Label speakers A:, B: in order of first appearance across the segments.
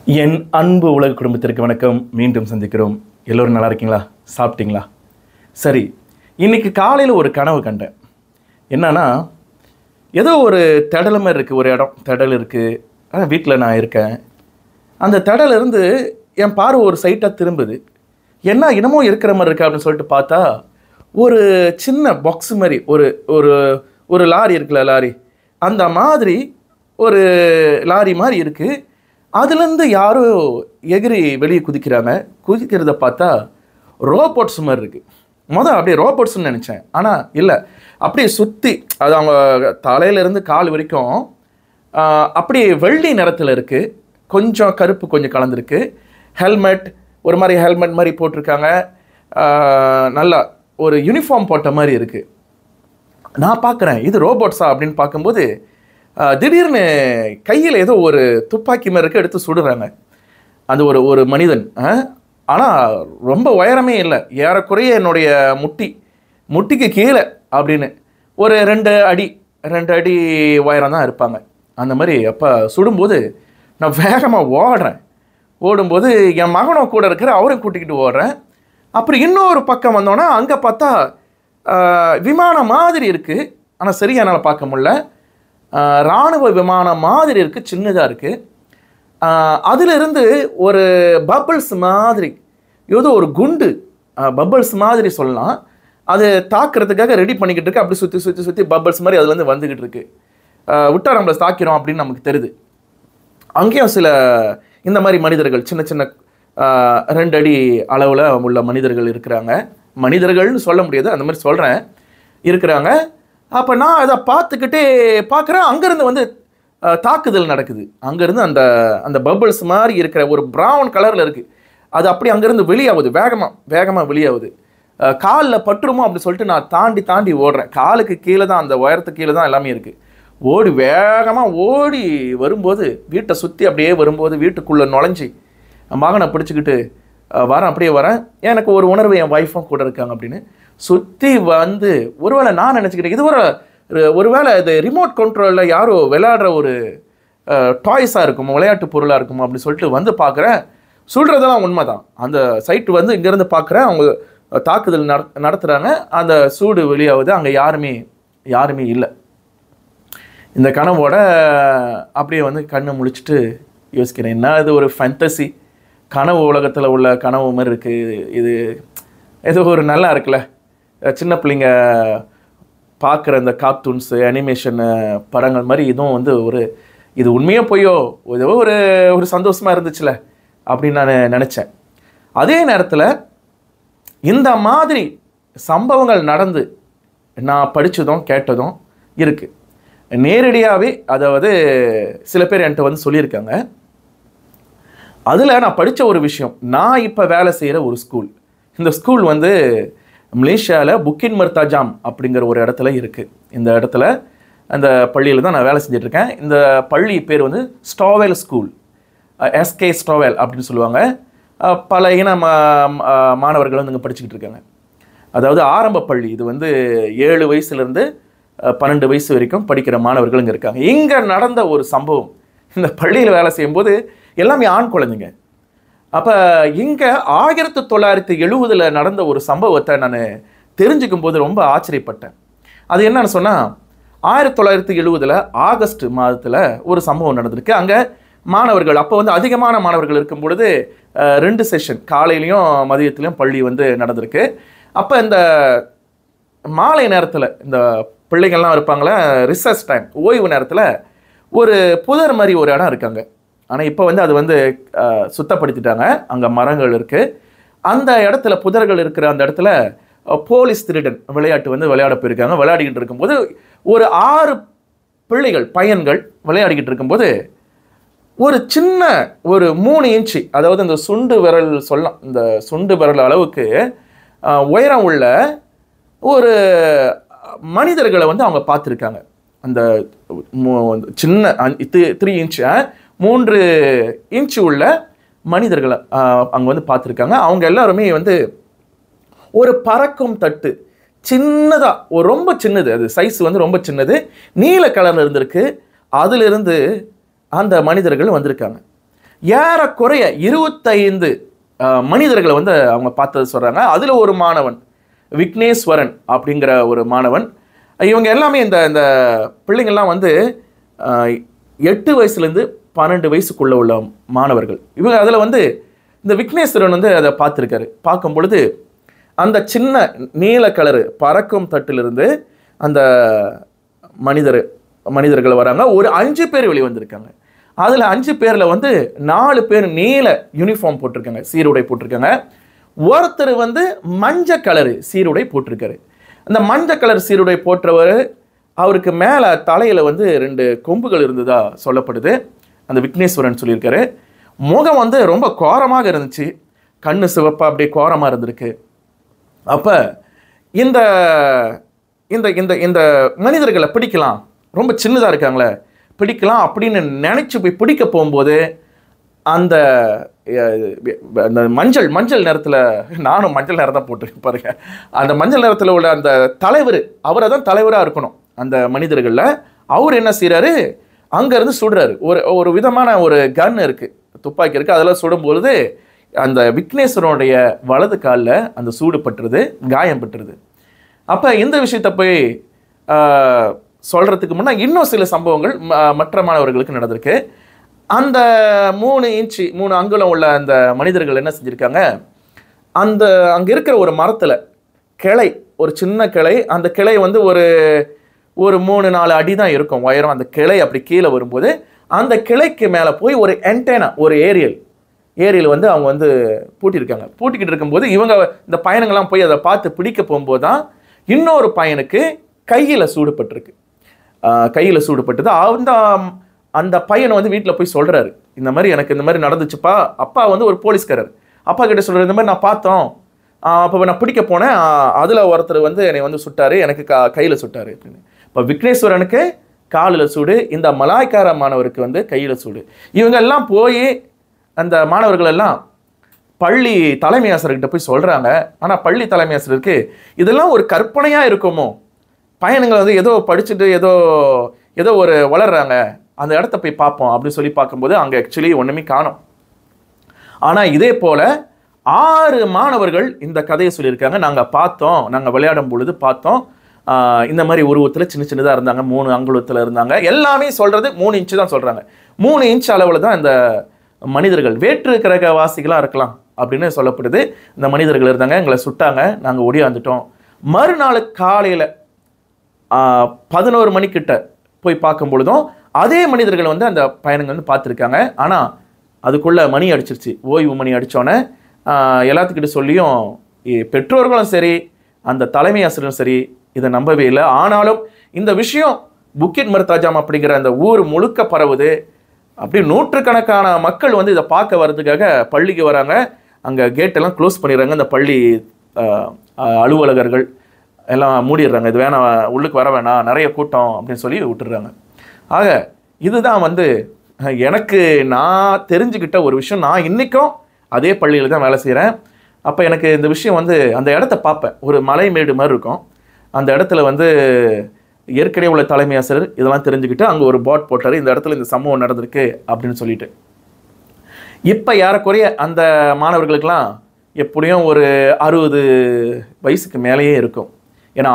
A: என் அன்பு உலக குடும்பத்திற்கு வணக்கம். மீண்டும் சந்திக்கிறோம். எல்லோரும் நல்லா இருக்கீங்களா? சாப்பிட்டீங்களா? சரி, இன்னைக்கு காலையில் ஒரு கனவு கண்டேன். என்னன்னா, ஏதோ ஒரு திடல் மாதிரி இருக்குது, ஒரு இடம் திடல் இருக்குது. வீட்டில் நான் இருக்கேன். அந்த திடல் இருந்து என் பார்வை ஒரு சைட்டாக திரும்புது. என்ன இன்னமும் இருக்கிற மாதிரி இருக்கா அப்படின்னு சொல்லிட்டு பார்த்தா, ஒரு சின்ன பாக்ஸ் மாதிரி ஒரு ஒரு ஒரு லாரி இருக்குல்ல, லாரி அந்த மாதிரி ஒரு லாரி மாதிரி இருக்குது. அதுலேருந்து யாரோ எகிரி வெளியே குதிக்கிறாங்க. குதிக்கிறத பார்த்தா ரோபோட்ஸ் மாதிரி இருக்குது. அப்படியே ரோபோட்ஸ்ன்னு நினச்சேன். ஆனால் இல்லை, அப்படியே சுற்றி அது அவங்க தலையிலேருந்து கால் வரைக்கும் அப்படியே வெள்ளி நிறத்தில் இருக்குது. கொஞ்சம் கருப்பு கொஞ்சம் கலந்துருக்கு. ஹெல்மெட் ஒரு மாதிரி ஹெல்மெட் மாதிரி போட்டிருக்காங்க. நல்லா ஒரு யூனிஃபார்ம் போட்ட மாதிரி இருக்குது. நான் பார்க்குறேன், இது ரோபோட்ஸா அப்படின்னு பார்க்கும்போது திடீர்னு கையில் ஏதோ ஒரு துப்பாக்கி மாதிரி இருக்க எடுத்து சுடுறாங்க. அது ஒரு ஒரு மனிதன். ஆனால் ரொம்ப உயரமே இல்லை, ஏறக்குறைய என்னுடைய முட்டிக்கு கீழே அப்படின்னு ஒரு 2 அடி உயரம் தான் இருப்பாங்க. அந்த மாதிரி அப்போ சுடும்போது நான் வேகமாக ஓடும்போது என் மகனும் கூட இருக்கிற அவரையும் கூட்டிக்கிட்டு ஓடுறேன். அப்புறம் இன்னொரு பக்கம் வந்தோன்னா அங்கே பார்த்தா விமானம் மாதிரி இருக்குது. ஆனால் சரியா என்னால் பார்க்க முடியல. இராணுவ விமானம் மாதிரி இருக்குது, சின்னதாக இருக்குது. அதிலிருந்து ஒரு பபிள்ஸ் மாதிரி ஏதோ ஒரு குண்டு பபிள்ஸ் மாதிரி சொல்லலாம், அது தாக்குறதுக்காக ரெடி பண்ணிக்கிட்டு இருக்கு. அப்படி சுற்றி பபிள்ஸ் மாதிரி அதுலேருந்து வந்துக்கிட்டு இருக்கு. விட்டா நம்மளை தாக்கிறோம் அப்படின்னு நமக்கு தெரியுது. அங்கேயும் சில இந்த மாதிரி மனிதர்கள் சின்ன சின்ன 2 அடி அளவில் உள்ள மனிதர்கள் இருக்கிறாங்க. மனிதர்கள்னு சொல்ல முடியாது, அந்த மாதிரி சொல்கிறேன், இருக்கிறாங்க. அப்போ நான் அதை பார்க்குறேன். அங்கேருந்து வந்து தாக்குதல் நடக்குது. அங்கேருந்து அந்த அந்த பபிள்ஸ் மாதிரி இருக்கிற ஒரு ப்ரௌன் கலரில் இருக்குது. அது அப்படி அங்கேருந்து வெளியாகுது, வேகமாக வெளியாகுது. காலில் பட்டுருமோ அப்படின்னு சொல்லிட்டு நான் தாண்டி ஓடுறேன். காலுக்கு கீழே தான், அந்த உயரத்துக்கு கீழே தான் எல்லாமே இருக்குது. வேகமாக ஓடி வரும்போது, வீட்டை சுற்றி அப்படியே வரும்போது, வீட்டுக்குள்ளே நுழைஞ்சி மகனை பிடிச்சிக்கிட்டு அப்படியே வரேன். எனக்கு ஒரு உணர்வு, என் ஒய்ஃபும் கூட இருக்காங்க அப்படின்னு. சுற்றி வந்து ஒருவேளை நான் நினச்சிக்கிட்டேன், இது ஒருவேளை இது ரிமோட் கண்ட்ரோலில் யாரோ விளையாடுற ஒரு டாய்ஸாக இருக்குமோ, விளையாட்டு பொருளாக இருக்குமோ அப்படின்னு சொல்லிட்டு வந்து பார்க்குறேன். சொல்கிறதெல்லாம் உண்மை தான். அந்த சைட்டு வந்து இங்கேருந்து பார்க்குறேன், அவங்க தாக்குதல் நடத்துகிறாங்க. அந்த சூடு வெளியாகுது. அங்கே யாருமே இல்லை. இந்த கனவோட அப்படியே வந்து கண்ணை முழிச்சிட்டு யோசிக்கிறேன், என்ன இது ஒரு ஃபேண்டசி கனவு உலகத்தில் உள்ள கனவு மாதிரி இருக்குது. இது ஏதோ ஒரு நல்லா இருக்குல்ல, சின்ன பிள்ளைங்க பார்க்குற இந்த கார்ட்டூன்ஸு அனிமேஷன் படங்கள் மாதிரி இதுவும் வந்து இது உண்மையாக போயோ ஏதோ ஒரு சந்தோஷமாக இருந்துச்சுல அப்படின்னு நான் நினச்சேன். அதே நேரத்தில் இந்த மாதிரி சம்பவங்கள் நடந்து நான் படித்ததும் கேட்டதும் இருக்குது. நேரடியாகவே அதாவது சில பேர் என்கிட்ட வந்து சொல்லியிருக்காங்க. அதில் நான் படித்த ஒரு விஷயம், நான் இப்போ வேலை செய்கிற ஒரு ஸ்கூல், இந்த ஸ்கூல் வந்து மலேசியாவில் புக்கின் மர்தாஜாம் அப்படிங்கிற ஒரு இடத்துல இருக்குது. இந்த இடத்துல அந்த பள்ளியில் தான் நான் வேலை செஞ்சிட்ருக்கேன். இந்த பள்ளி பேர் வந்து ஸ்டோவெல் ஸ்கூல், எஸ்கே ஸ்டோவெல் அப்படின்னு சொல்லுவாங்க. பல இன மாணவர்கள் வந்து இங்கே படிச்சுக்கிட்டு இருக்காங்க. அதாவது ஆரம்ப பள்ளி. இது வந்து 7 வயசுலேருந்து 12 வயசு வரைக்கும் படிக்கிற மாணவர்கள் இங்கே இருக்காங்க. இங்கே நடந்த ஒரு சம்பவம், இந்த பள்ளியில் வேலை செய்யும்போது எல்லாமே ஆண் குழந்தைங்க. அப்போ இங்கே 1970 நடந்த ஒரு சம்பவத்தை நான் தெரிஞ்சுக்கும் போது ரொம்ப ஆச்சரியப்பட்டேன். அது என்னன்னு சொன்னால், 1970 ஆகஸ்ட் மாதத்தில் ஒரு சம்பவம் நடந்திருக்கு. அங்கே மாணவர்கள், அப்போ வந்து அதிகமான மாணவர்கள் இருக்கும் பொழுது 2 செஷன், காலையிலையும் மதியத்துலையும் பள்ளி வந்து நடந்திருக்கு. அப்போ இந்த மாலை நேரத்தில் இந்த பிள்ளைகள்லாம் இருப்பாங்களே, ரிசர்ச் டைம், ஓய்வு நேரத்தில் ஒரு புதர் மாதிரி ஒரு இடம் இருக்காங்க. ஆனால் இப்போ வந்து அது வந்து சுத்தப்படுத்திட்டாங்க. அங்கே மரங்கள் இருக்குது. அந்த இடத்துல புதர்கள் இருக்கிற அந்த இடத்துல போலீஸ் திருடன் விளையாட்டு வந்து விளையாட போயிருக்காங்க. விளையாடிக்கிட்டு இருக்கும்போது ஒரு 6 பிள்ளைகள் பையன்கள் விளையாடிக்கிட்டு இருக்கும்போது ஒரு சின்ன ஒரு 3 இன்ச்சு, அதாவது இந்த சுண்டு விரல் சொல்லலாம், இந்த சுண்டு விரல் அளவுக்கு உயரம் உள்ள ஒரு மனிதர்களை வந்து அவங்க பார்த்துருக்காங்க. அந்த சின்ன 3 இன்ச்சு 3 இன்ச்சு உள்ள மனிதர்களை அங்கே வந்து பார்த்துருக்காங்க. அவங்க எல்லாருமே வந்து ஒரு பறக்கும் தட்டு, சின்னதாக ரொம்ப சின்னது, அது சைஸ் வந்து ரொம்ப சின்னது, நீல கலரில் இருந்திருக்கு. அதிலிருந்து அந்த மனிதர்கள் வந்திருக்காங்க. ஏறக்குறைய 25 மனிதர்களை வந்து அவங்க பார்த்தது சொல்கிறாங்க. அதில் ஒரு மாணவன் விக்னேஸ்வரன் அப்படிங்கிற ஒரு மாணவன். இவங்க எல்லாமே இந்த இந்த பிள்ளைங்கள்லாம் வந்து 8 வயசுலேருந்து 12 வயசுக்குள்ளே உள்ள மாணவர்கள். இவங்க அதில் வந்து இந்த விக்னேஸ்வரன் வந்து அதை பார்த்துருக்காரு. பார்க்கும் பொழுது அந்த சின்ன நீல கலரு பறக்கும் தட்டிலிருந்து அந்த மனிதர்கள் வராங்க. ஒரு 5 பேர் வெளியே வந்திருக்காங்க. அதில் 5 பேரில் வந்து 4 பேர் நீல யூனிஃபார்ம் போட்டிருக்காங்க, சீருடை போட்டிருக்காங்க. ஒருத்தர் வந்து மஞ்சள் கலரு சீருடை போட்டிருக்காரு. அந்த மஞ்சள் கலர் சீருடை போட்டவர், அவருக்கு மேலே தலையில் வந்து 2 கொம்புகள் இருந்ததா சொல்லப்படுது. அந்த விக்னேஸ்வரன் சொல்லியிருக்காரு. முகம் வந்து ரொம்ப கோரமாக இருந்துச்சு, கண்ணு சிவப்பா அப்படியே கோரமாக இருந்திருக்கு. அப்போ இந்த இந்த இந்த இந்த மனிதர்களை பிடிக்கலாம், ரொம்ப சின்னதாக இருக்காங்களே, பிடிக்கலாம் அப்படின்னு நினச்சி போய் பிடிக்க போகும்போது அந்த மஞ்சள் நிறத்தில், நானும் மஞ்சள் நிறம் தான் போட்டிருக்கேன் பாருங்க, அந்த மஞ்சள் நிறத்தில் உள்ள அந்த தலைவர், அவரை தான் தலைவராக இருக்கணும் அந்த மனிதர்களில். அவர் என்ன செய்கிறாரு, அங்கேருந்து சுடுறாரு. ஒரு விதமான ஒரு கன் இருக்குது, துப்பாக்கி இருக்குது. அதெல்லாம் சுடும்பொழுது அந்த விக்னேஸ்வரனுடைய வலது காலில் அந்த சூடு பட்டுருது, காயம் பட்டுருது. அப்போ இந்த விஷயத்தை போய் சொல்கிறதுக்கு முன்னே இன்னும் சில சம்பவங்கள் மற்ற மாணவர்களுக்கு நடந்திருக்கு. அந்த 3 அங்குலம் உள்ள அந்த மனிதர்கள் என்ன செஞ்சுருக்காங்க, அந்த அங்கே இருக்கிற ஒரு மரத்தில் கிளை, ஒரு சின்ன கிளை, அந்த கிளை வந்து ஒரு 3-4 அடி தான் இருக்கும் உயரம். அந்த கிளை அப்படி கீழே வரும்போது அந்த கிளைக்கு மேலே போய் ஒரு ஆண்டெனா, ஒரு ஏரியல் வந்து அவங்க வந்து பூட்டியிருக்காங்க. பூட்டிக்கிட்டு இருக்கும்போது இவங்க இந்த பையனுங்கெல்லாம் போய் அதை பார்த்து பிடிக்க போகும்போது தான் இன்னொரு பையனுக்கு கையில் சூடுபட்டிருக்கு. கையில் சூடுபட்டது. அந்த பையனை வந்து வீட்டில் போய் சொல்கிறாரு, இந்த மாதிரி எனக்கு இந்த மாதிரி நடந்துச்சுப்பா. அப்பா வந்து ஒரு போலீஸ்காரர். அப்பா கிட்ட சொல்கிறார், இந்த மாதிரி நான் பார்த்தோம், அப்போ நான் பிடிக்க போனேன், அதில் ஒருத்தர் வந்து என்னை வந்து சுட்டார், எனக்கு கையில் சுட்டார் அப்படின்னு. இப்போ விக்னேஸ்வரனுக்கு காலில் சூடு, இந்த மலாய்க்கார மாணவருக்கு வந்து கையில் சூடு. இவங்க எல்லாம் போய் அந்த மாணவர்கள் எல்லாம் பள்ளி தலைமை ஆசிரியர்கிட்ட போய் சொல்கிறாங்க. ஆனால் பள்ளி தலைமை ஆசிரியருக்கு இதெல்லாம் ஒரு கற்பனையாக இருக்குமோ, பையனுங்களை வந்து ஏதோ படிச்சுட்டு ஏதோ ஒரு வளர்கிறாங்க, அந்த இடத்த போய் பார்ப்போம் அப்படின்னு சொல்லி பார்க்கும்போது அங்கே ஆக்சுவலி ஒன்றுமே காணும். ஆனால் இதே போல் 6 மாணவர்கள் இந்த கதையை சொல்லியிருக்காங்க. நாங்கள் பார்த்தோம், நாங்கள் விளையாடும் பொழுது பார்த்தோம், இந்த மாதிரி உருவத்தில் சின்னதாக இருந்தாங்க, 3 அங்குலத்தில் இருந்தாங்க. எல்லாமே சொல்கிறது 3 இன்ச்சு தான் சொல்கிறாங்க. 3 இன்ச் அளவில் தான் இந்த மனிதர்கள், வேற்று கிரக வாசிகளாக இருக்கலாம் அப்படின்னு சொல்லப்படுது. இந்த மனிதர்கள் இருந்தாங்க, எங்களை சுட்டாங்க, நாங்கள் ஒடியாந்துட்டோம். மறுநாள் காலையில் 11 மணிக்கிட்ட போய் பார்க்கும் பொழுதும் அதே மனிதர்கள் வந்து அந்த பையனுங்க வந்து பார்த்துருக்காங்க. ஆனால் அதுக்குள்ளே மணி அடிச்சிருச்சு, ஓய்வு மணி அடித்தோன்னே எல்லாத்துக்கிட்ட சொல்லியும் பெற்றோர்களும் சரி அந்த தலைமை ஆசிரியரும் சரி இதை நம்பவே இல்லை. ஆனாலும் இந்த விஷயம் புக்கிட் மர்தாஜாம் அப்படிங்கிற அந்த ஊர் முழுக்க பரவுது. அப்படி நூற்றுக்கணக்கான மக்கள் வந்து இதை பார்க்க வர்றதுக்காக பள்ளிக்கு வராங்க. அங்கே கேட்டெல்லாம் க்ளோஸ் பண்ணிடுறாங்க, இந்த பள்ளி அலுவலகர்கள் எல்லாம் மூடிடுறாங்க, இது வேணாம், உள்ளுக்கு வர வேணாம், நிறைய கூட்டம் அப்படின்னு சொல்லி விட்டுடுறாங்க. ஆக இதுதான் வந்து எனக்கு நான் தெரிஞ்சுக்கிட்ட ஒரு விஷயம். நான் இன்றைக்கும் அதே பள்ளியில் தான் வேலை செய்கிறேன். அப்போ எனக்கு இந்த விஷயம் வந்து அந்த இடத்த பார்ப்பேன், ஒரு மலை மேடு மாதிரி இருக்கும். அந்த இடத்துல வந்து ஏற்கனவே உள்ள தலைமை ஆசிரியர் இதெல்லாம் தெரிஞ்சுக்கிட்டு அங்கே ஒரு போர்ட் போட்டார், இந்த இடத்துல இந்த சம்பவம் நடந்திருக்கு அப்படின்னு சொல்லிட்டு. இப்போ ஏறக்குறைய அந்த மாணவர்களுக்கெல்லாம் எப்படியும் ஒரு 60 வயசுக்கு மேலேயே இருக்கும். ஏன்னா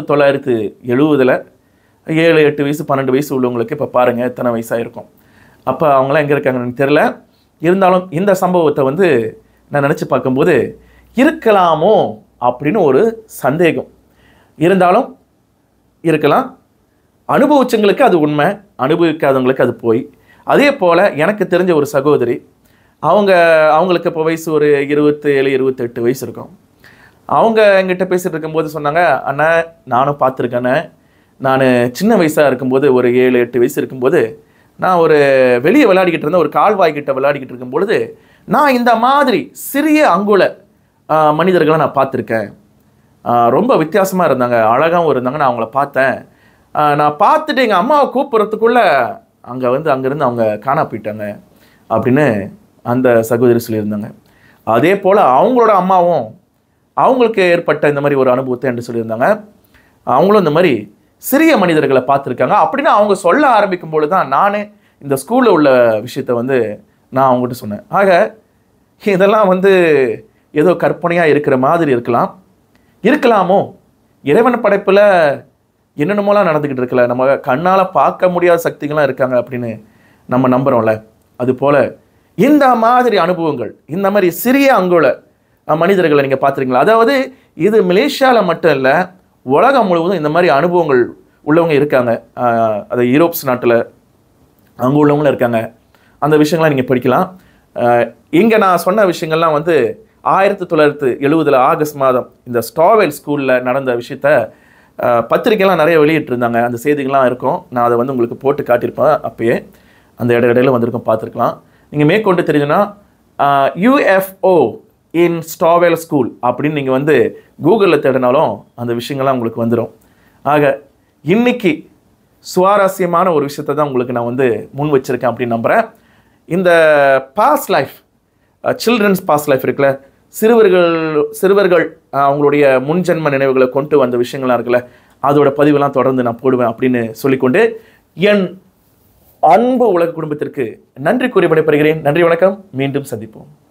A: 1970 7-8 வயசு 12 வயசு உள்ளவங்களுக்கு இப்போ பாருங்கள் எத்தனை வயசாக இருக்கும். அப்போ அவங்களாம் எங்கே இருக்காங்கன்னு தெரில. இருந்தாலும் இந்த சம்பவத்தை வந்து நான் நினச்சி பார்க்கும்போது இருக்கலாமோ அப்படின்னு ஒரு சந்தேகம். இருந்தாலும் இருக்கலாம். அனுபவிச்சவங்களுக்கு அது உண்மை, அனுபவிக்காதவங்களுக்கு அது போய். அதே போல் எனக்கு தெரிஞ்ச ஒரு சகோதரி, அவங்களுக்கு இப்போ வயசு ஒரு 27-28 வயசு இருக்கும். அவங்க எங்கிட்ட பேசிகிட்டு இருக்கும்போது சொன்னாங்க, அண்ணா நானும் பார்த்துருக்கேண்ணே, நான் சின்ன வயசாக இருக்கும்போது ஒரு 7-8 வயசு இருக்கும்போது நான் ஒரு வெளியே விளையாடிக்கிட்டு இருந்தேன், ஒரு கால்வாய்கிட்ட விளையாடிக்கிட்டு இருக்கும்பொழுது நான் இந்த மாதிரி சிறிய அங்குல மனிதர்களை நான் பார்த்துருக்கேன். ரொம்ப வித்தியாசமாக இருந்தாங்க, அழகாகவும் இருந்தாங்க. நான் அவங்கள பார்த்தேன். நான் பார்த்துட்டு எங்கள் அம்மாவை கூப்பிட்றதுக்குள்ளே அங்கேருந்து அவங்க காணா போயிட்டாங்க அப்படின்னு அந்த சகோதரி சொல்லியிருந்தாங்க. அதே போல் அவங்களோட அம்மாவும் அவங்களுக்கு ஏற்பட்ட இந்த மாதிரி ஒரு அனுபவத்தை என்று சொல்லியிருந்தாங்க. அவங்களும் இந்த மாதிரி சிறிய மனிதர்களை பார்த்துருக்காங்க அப்படின்னு அவங்க சொல்ல ஆரம்பிக்கும் பொழுது தான் நான் இந்த ஸ்கூலில் உள்ள விஷயத்தை வந்து நான் அவங்ககிட்ட சொன்னேன். ஆக இதெல்லாம் வந்து ஏதோ கற்பனையாக இருக்கிற மாதிரி இருக்கலாமோ? இறைவன் படைப்பில் என்னென்னமோலாம் நடந்துக்கிட்டு இருக்கல, நம்ம கண்ணால் பார்க்க முடியாத சக்திகள்லாம் இருக்காங்க அப்படின்னு நம்ம நம்புகிறோம்ல. அதுபோல் இந்த மாதிரி அனுபவங்கள், இந்த மாதிரி சிறிய அங்குல மனிதர்களை நீங்கள் பார்த்துருக்கீங்களா? அதாவது இது மலேசியாவில் மட்டும் இல்லை, உலகம் முழுவதும் இந்த மாதிரி அனுபவங்கள் உள்ளவங்க இருக்காங்க. அது யூரோப்ஸ் நாட்டில் அங்கே உள்ளவங்களும் இருக்காங்க. அந்த விஷயங்கள்லாம் நீங்கள் படிக்கலாம். இங்கே நான் சொன்ன விஷயங்கள்லாம் வந்து 1970 ஆகஸ்ட் மாதம் இந்த ஸ்டாவெல் ஸ்கூலில் நடந்த விஷயத்த பத்திரிக்கைலாம் நிறைய வெளியிட்டிருந்தாங்க. அந்த செய்திகள்லாம் இருக்கும். நான் அதை வந்து உங்களுக்கு போட்டு காட்டியிருப்பேன். அப்பயே அந்த இடையில வந்திருக்கோம், பார்த்துருக்கலாம். நீங்கள் மேற்கொண்டு தெரிஞ்சுன்னா UFO இன் ஸ்டாவெல் ஸ்கூல் அப்படின்னு நீங்கள் வந்து கூகுளில் தேடினாலும் அந்த விஷயங்கள்லாம் உங்களுக்கு வந்துடும். ஆக இன்னைக்கு சுவாரஸ்யமான ஒரு விஷயத்தை தான் உங்களுக்கு நான் வந்து முன் வச்சிருக்கேன் அப்படின்னு நம்புகிறேன். இந்த past life, children's past life இருக்குல்ல, சிறுவர்கள் அவங்களுடைய முன்ஜென்ம நினைவுகளை கொண்டு வந்த விஷயங்கள்லாம் இருக்குல்ல, அதோட பதிவெல்லாம் தொடர்ந்து நான் போடுவேன் அப்படின்னு சொல்லிக்கொண்டு என் அன்பு உலக குடும்பத்திற்கு நன்றி கூறி விடைபெறுகிறேன். நன்றி, வணக்கம். மீண்டும் சந்திப்போம்.